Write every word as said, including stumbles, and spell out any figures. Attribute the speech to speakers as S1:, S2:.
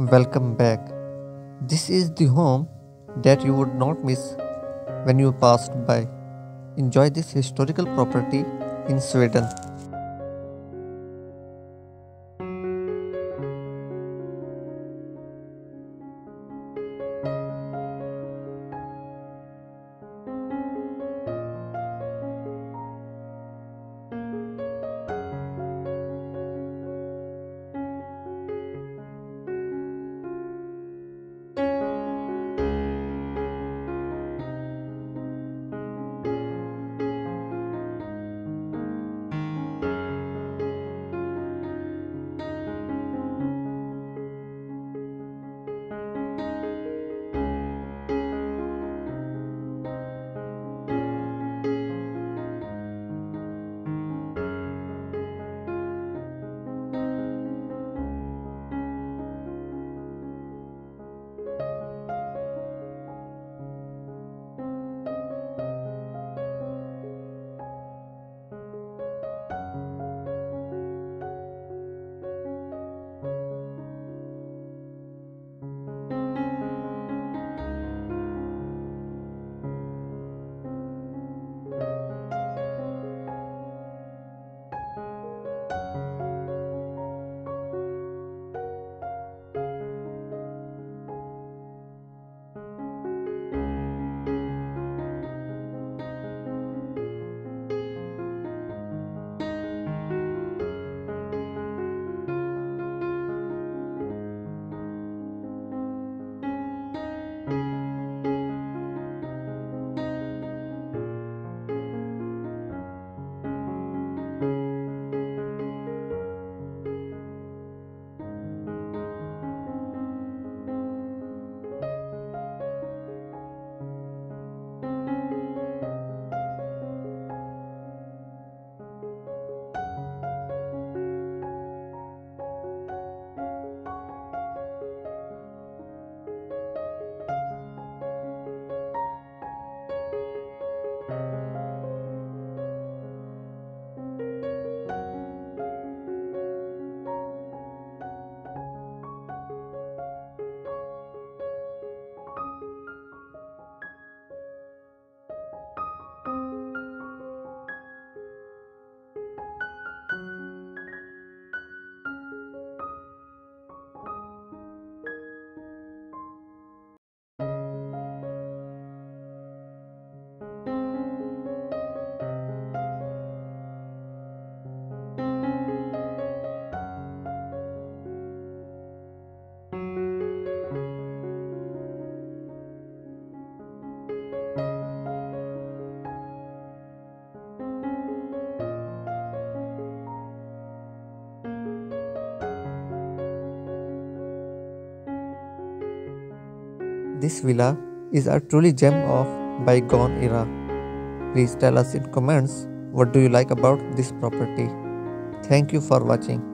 S1: Welcome back. This is the home that you would not miss when you passed by. Enjoy this historical property in Sweden. This villa is a truly gem of bygone era. Please tell us in comments what do you like about this property. Thank you for watching.